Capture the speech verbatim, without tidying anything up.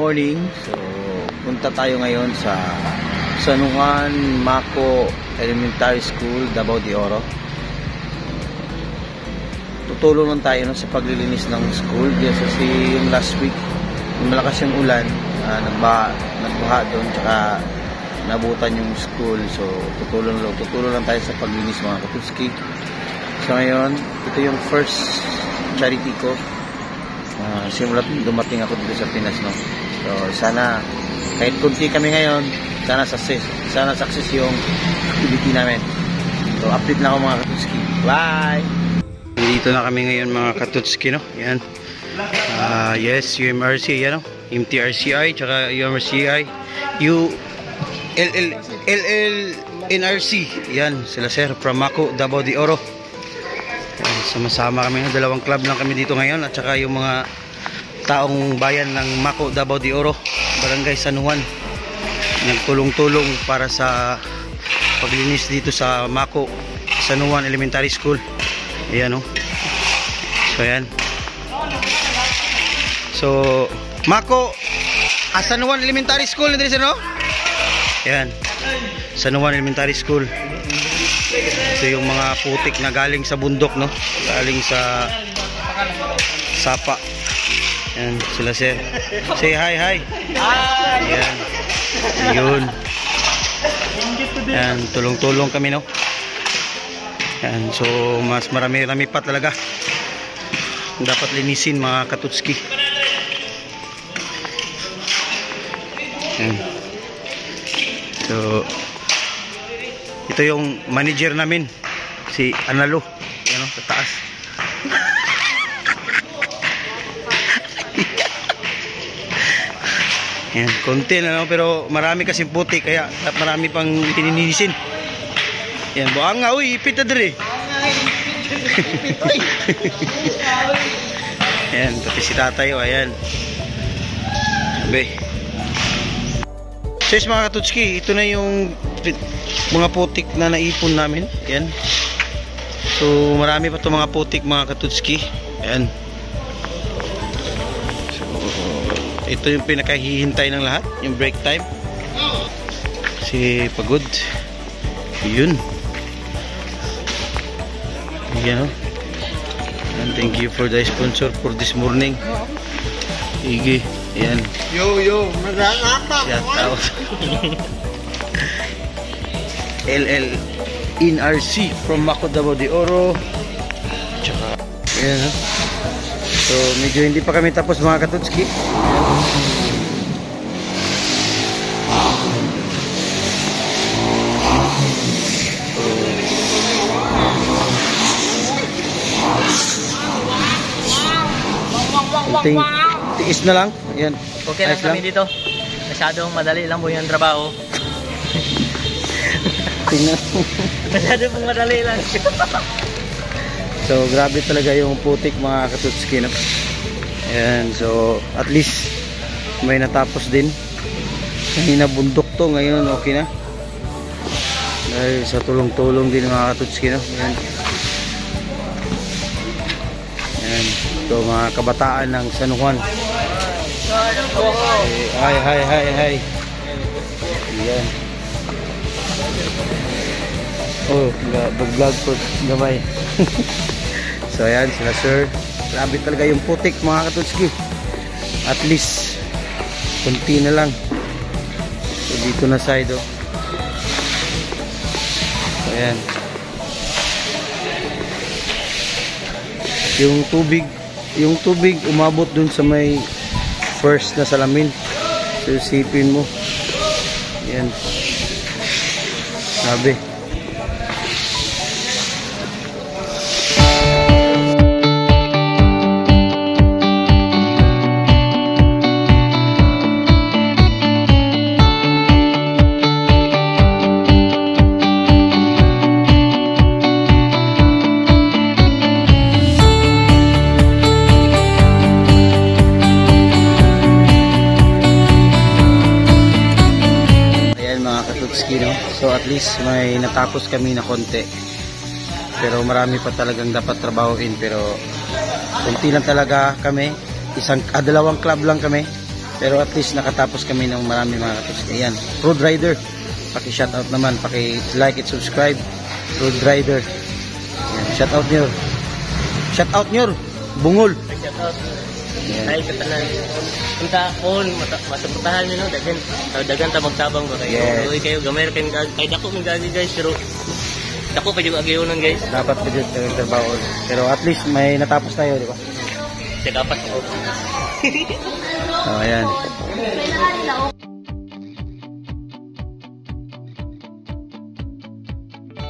morning. So, punta tayo ngayon sa San Juan Maco Elementary School, Davao de Oro. Tutulong lang tayo no, sa paglilinis ng school. Kasi yung last week, yung malakas yung ulan, uh, nagbaha, nagbaha doon, tsaka nabutan yung school. So, tutulong lang, tutulong lang tayo sa paglinis mga Katutski. So, ngayon, ito yung first charity ko. Uh, simulat dumating ako dito sa Pinas, no? So, sana, kahit kunti kami ngayon, sana success, sana success yung activity namin. So, update lang ako mga Katutski. Bye! Dito na kami ngayon mga Katutski, no? Yan. Uh, yes, U M R C, yan, no? M T R C I, tsaka U M R C I, U L L L L N R C. Yan, sila sir, from Maco, Davao de Oro. Sama-sama kami, dalawang club lang kami dito ngayon, at saka yung mga taong bayan ng Maco, Davao de Oro, Barangay San Juan, nagtulong-tulong para sa paglinis dito sa Maco San Juan Elementary School. Ayan, oh. So ayan, so Maco ah, San Juan Elementary School, no? Ayan, San Juan Elementary School. Ito yung mga putik na galing sa bundok, no? Galing sa sapa. Yan, sila sir. Say hi, hi. Yan. Ayun. Yan, tulong-tulong kami, no? Yan, so mas marami-rami pa talaga dapat linisin mga Katutski. Yan. So ito yung manager namin, si Analo, ano, sa taas. Yan, konti na, no? Pero marami kasing puti, kaya marami pang pininisin. Yan, buang nga, uy, ipit na dere. Yan, pati si tatay, oh, ayan. Sabi. So mga Katutski, ito na yung mga putik na naipon namin. Yan. So marami pa itong mga putik mga Katutski. Yan. So ito yung pinakahihintay ng lahat, yung break time. Si pagod. Yun. Yan, oh. And thank you for the sponsor for this morning. Igi. Yan. Yo yo, maganda. Shout out. L L N R C from Maco, Davao de Oro. Tsaka, ayan, ha? So medyo hindi pa kami tapos mga Katutski. Ting tiis na lang. Ayan. Okay lang kami dito. Masyadong madali lang po yung trabaho. Tingnan. Masyado pong madali lang. So grabe talaga yung putik mga Katutski, no? Ayan, so at least may natapos din. Kanina bundok to, ngayon okay na. Dahil sa tulong-tulong din mga Katutski, no? Ayan. Ayan. So mga kabataan ng San Juan. Hi, hi, hi, hi. Ayan. Oh, vlog po gamay. So ayan sila sir. Grabe talaga yung putik mga Katutski. At least kunti na lang. So dito na side, oh. So ayan. Yung tubig, yung tubig umabot dun sa may first na salamin. So isipin mo. Ayan. Grabe. So at least may natapos kami na konti. Pero marami pa talagang dapat trabahuin. Pero konti lang talaga kami. Isang, ah, dalawang club lang kami. Pero at least nakatapos kami ng marami mga katips. Ayan, Road Rider. Paki-shoutout naman, paki-like and subscribe. Road Rider. Ayan, shoutout nyo. Shoutout nyo. Bungol. Shoutout. Ayan. Ay, katanan. Punta akon, masaputahan nyo, no? Dagan. Dagan ta magtabang ba kayo? Yes. Uy, kayo, gamay kayo. Ay, dako may gagi guys, pero dako pa yung agayonan guys. Dapat pa dyan yung trabaho. Pero at least may natapos tayo, di ba? Siya dapat ako. So, ayan.